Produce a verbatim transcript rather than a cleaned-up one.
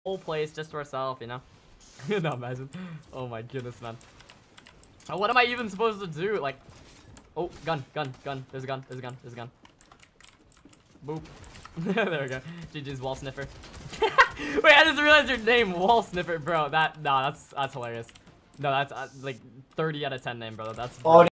whole place just to herself, you know? No, imagine. Oh my goodness, man. Uh, What am I even supposed to do? Like, oh, gun, gun, gun. There's a gun, there's a gun, there's a gun. Boop. There we go. G G's wall sniffer. Wait, I just realized your name, wall sniffer, bro. That, nah, that's, that's hilarious. No, that's uh, like thirty out of ten name, bro. That's. Oh,